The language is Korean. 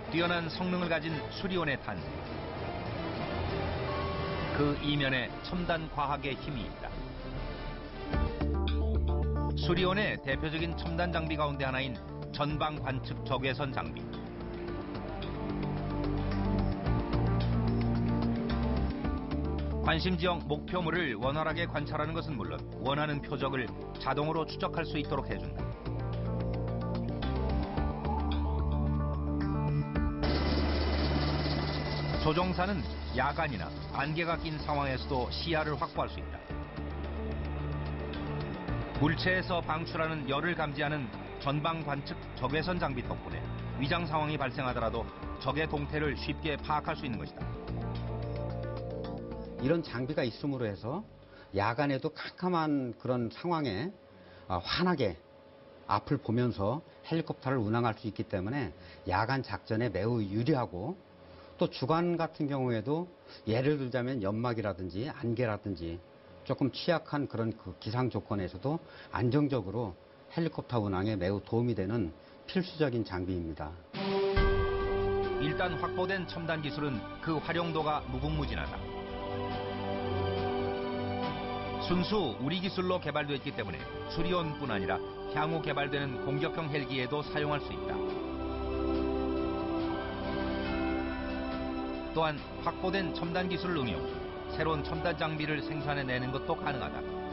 뛰어난 성능을 가진 수리온의 탄생. 그 이면에 첨단 과학의 힘이 있다. 수리온의 대표적인 첨단 장비 가운데 하나인 전방 관측 적외선 장비. 관심 지역 목표물을 원활하게 관찰하는 것은 물론 원하는 표적을 자동으로 추적할 수 있도록 해준다. 조종사는 야간이나 안개가 낀 상황에서도 시야를 확보할 수 있다. 물체에서 방출하는 열을 감지하는 전방 관측 적외선 장비 덕분에 위장 상황이 발생하더라도 적의 동태를 쉽게 파악할 수 있는 것이다. 이런 장비가 있음으로 해서 야간에도 캄캄한 그런 상황에 환하게 앞을 보면서 헬리콥터를 운항할 수 있기 때문에 야간 작전에 매우 유리하고, 또 주간 같은 경우에도 예를 들자면 연막이라든지 안개라든지 조금 취약한 그런 그 기상 조건에서도 안정적으로 헬리콥터 운항에 매우 도움이 되는 필수적인 장비입니다. 일단 확보된 첨단 기술은 그 활용도가 무궁무진하다. 순수 우리 기술로 개발되었기 때문에 수리온뿐 아니라 향후 개발되는 공격형 헬기에도 사용할 수 있다. 또한 확보된 첨단 기술을 응용, 새로운 첨단 장비를 생산해내는 것도 가능하다.